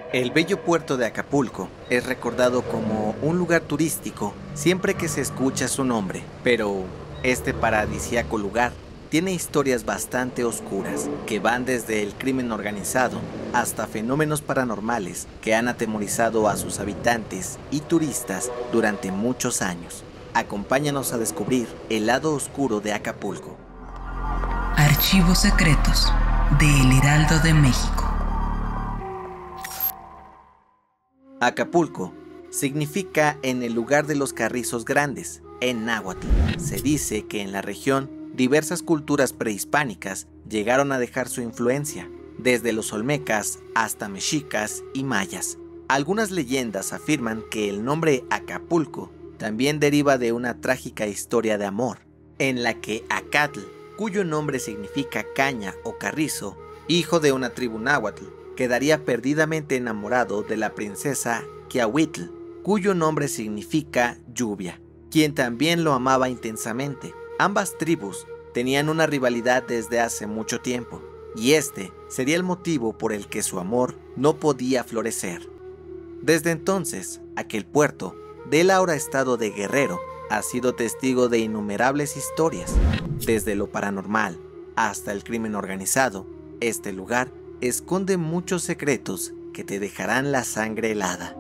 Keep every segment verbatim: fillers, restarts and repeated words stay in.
El bello puerto de Acapulco es recordado como un lugar turístico siempre que se escucha su nombre, pero este paradisíaco lugar tiene historias bastante oscuras que van desde el crimen organizado hasta fenómenos paranormales que han atemorizado a sus habitantes y turistas durante muchos años. Acompáñanos a descubrir el lado oscuro de Acapulco. Archivos secretos de El Heraldo de México. Acapulco significa en el lugar de los carrizos grandes, en náhuatl. Se dice que en la región diversas culturas prehispánicas llegaron a dejar su influencia, desde los olmecas hasta mexicas y mayas. Algunas leyendas afirman que el nombre Acapulco también deriva de una trágica historia de amor, en la que Acatl, cuyo nombre significa caña o carrizo, hijo de una tribu náhuatl, quedaría perdidamente enamorado de la princesa Quiahuitl, cuyo nombre significa lluvia, quien también lo amaba intensamente. Ambas tribus tenían una rivalidad desde hace mucho tiempo, y este sería el motivo por el que su amor no podía florecer. Desde entonces, aquel puerto, del ahora estado de Guerrero, ha sido testigo de innumerables historias. Desde lo paranormal hasta el crimen organizado, este lugar esconde muchos secretos que te dejarán la sangre helada.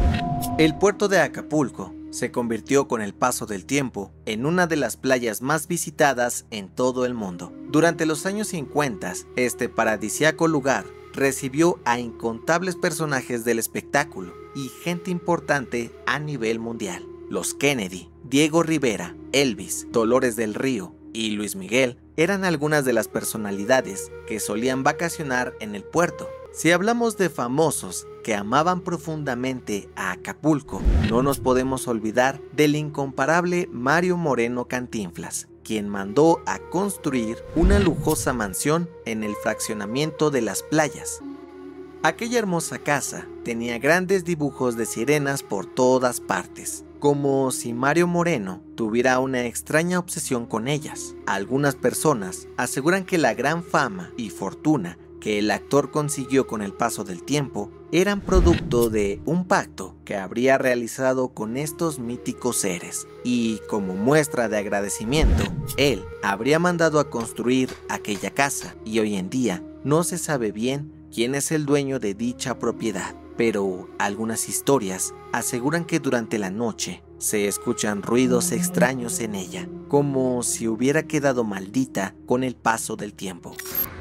El puerto de Acapulco se convirtió con el paso del tiempo en una de las playas más visitadas en todo el mundo. Durante los años cincuenta, este paradisíaco lugar recibió a incontables personajes del espectáculo y gente importante a nivel mundial. Los Kennedy, Diego Rivera, Elvis, Dolores del Río y Luis Miguel eran algunas de las personalidades que solían vacacionar en el puerto. Si hablamos de famosos que amaban profundamente a Acapulco, no nos podemos olvidar del incomparable Mario Moreno Cantinflas, quien mandó a construir una lujosa mansión en el fraccionamiento de Las Playas. Aquella hermosa casa tenía grandes dibujos de sirenas por todas partes, como si Mario Moreno tuviera una extraña obsesión con ellas. Algunas personas aseguran que la gran fama y fortuna que el actor consiguió con el paso del tiempo eran producto de un pacto que habría realizado con estos míticos seres, y como muestra de agradecimiento, él habría mandado a construir aquella casa, y hoy en día no se sabe bien quién es el dueño de dicha propiedad. Pero algunas historias aseguran que durante la noche se escuchan ruidos extraños en ella, como si hubiera quedado maldita con el paso del tiempo.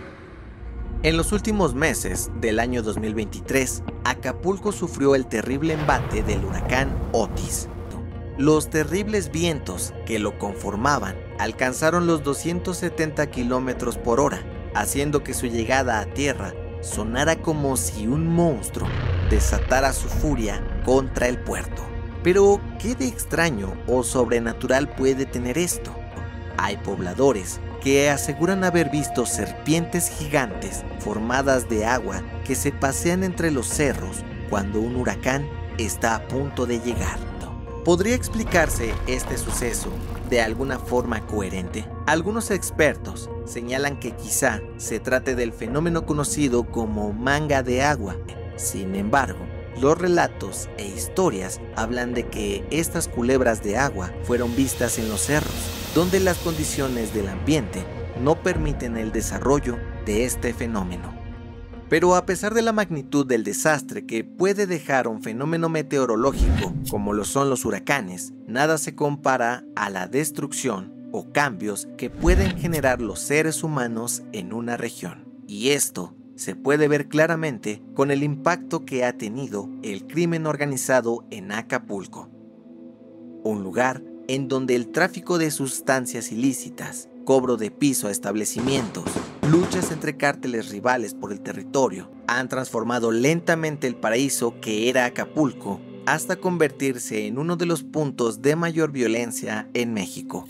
En los últimos meses del año dos mil veintitrés, Acapulco sufrió el terrible embate del huracán Otis. Los terribles vientos que lo conformaban alcanzaron los doscientos setenta kilómetros por hora, haciendo que su llegada a tierra sonara como si un monstruo desatara su furia contra el puerto. Pero, ¿qué de extraño o sobrenatural puede tener esto? Hay pobladores que aseguran haber visto serpientes gigantes formadas de agua que se pasean entre los cerros cuando un huracán está a punto de llegar. ¿Podría explicarse este suceso de alguna forma coherente? Algunos expertos señalan que quizá se trate del fenómeno conocido como manga de agua. Sin embargo, los relatos e historias hablan de que estas culebras de agua fueron vistas en los cerros, donde las condiciones del ambiente no permiten el desarrollo de este fenómeno. Pero a pesar de la magnitud del desastre que puede dejar un fenómeno meteorológico como lo son los huracanes, nada se compara a la destrucción o cambios que pueden generar los seres humanos en una región. Y esto se puede ver claramente con el impacto que ha tenido el crimen organizado en Acapulco, un lugar en donde el tráfico de sustancias ilícitas, cobro de piso a establecimientos, luchas entre cárteles rivales por el territorio han transformado lentamente el paraíso que era Acapulco hasta convertirse en uno de los puntos de mayor violencia en México.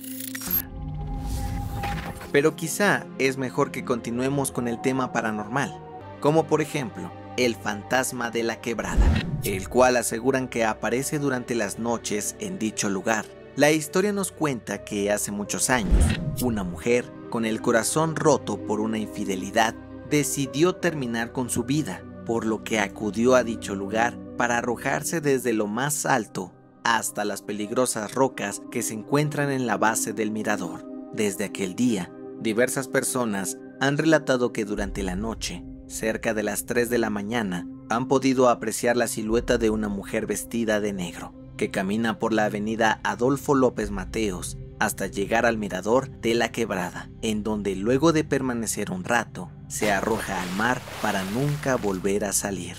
Pero quizá es mejor que continuemos con el tema paranormal, como por ejemplo el fantasma de la quebrada, el cual aseguran que aparece durante las noches en dicho lugar. La historia nos cuenta que hace muchos años, una mujer con el corazón roto por una infidelidad decidió terminar con su vida, por lo que acudió a dicho lugar para arrojarse desde lo más alto hasta las peligrosas rocas que se encuentran en la base del mirador. Desde aquel día, diversas personas han relatado que durante la noche, cerca de las tres de la mañana, han podido apreciar la silueta de una mujer vestida de negro, que camina por la avenida Adolfo López Mateos hasta llegar al mirador de la Quebrada, en donde luego de permanecer un rato, se arroja al mar para nunca volver a salir.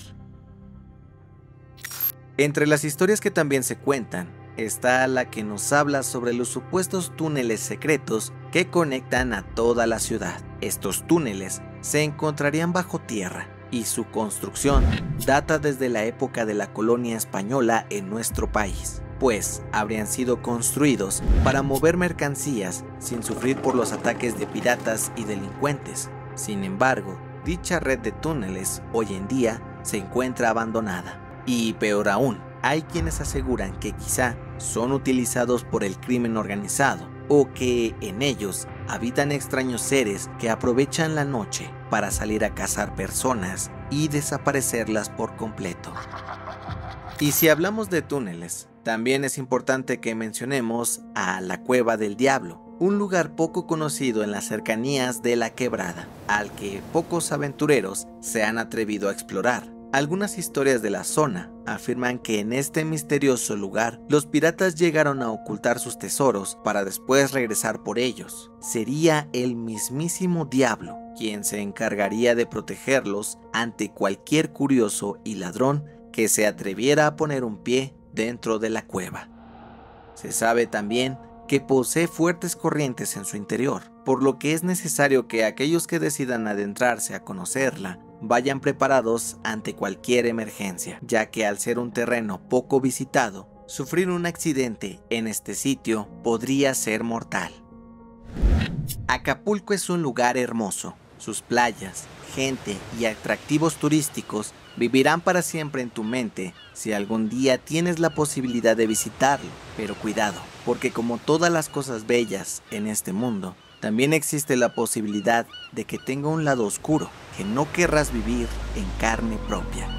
Entre las historias que también se cuentan, está la que nos habla sobre los supuestos túneles secretos que conectan a toda la ciudad. Estos túneles se encontrarían bajo tierra y su construcción data desde la época de la colonia española en nuestro país, pues habrían sido construidos para mover mercancías sin sufrir por los ataques de piratas y delincuentes. Sin embargo, dicha red de túneles hoy en día se encuentra abandonada. Y peor aún, hay quienes aseguran que quizá son utilizados por el crimen organizado o que en ellos habitan extraños seres que aprovechan la noche para salir a cazar personas y desaparecerlas por completo. Y si hablamos de túneles, también es importante que mencionemos a la Cueva del Diablo, un lugar poco conocido en las cercanías de la Quebrada, al que pocos aventureros se han atrevido a explorar. Algunas historias de la zona afirman que en este misterioso lugar los piratas llegaron a ocultar sus tesoros para después regresar por ellos. Sería el mismísimo diablo quien se encargaría de protegerlos ante cualquier curioso y ladrón que se atreviera a poner un pie dentro de la cueva. Se sabe también que posee fuertes corrientes en su interior, por lo que es necesario que aquellos que decidan adentrarse a conocerla vayan preparados ante cualquier emergencia, ya que al ser un terreno poco visitado, sufrir un accidente en este sitio podría ser mortal. Acapulco es un lugar hermoso. Sus playas, gente y atractivos turísticos vivirán para siempre en tu mente si algún día tienes la posibilidad de visitarlo. Pero cuidado, porque como todas las cosas bellas en este mundo, también existe la posibilidad de que tenga un lado oscuro que no querrás vivir en carne propia.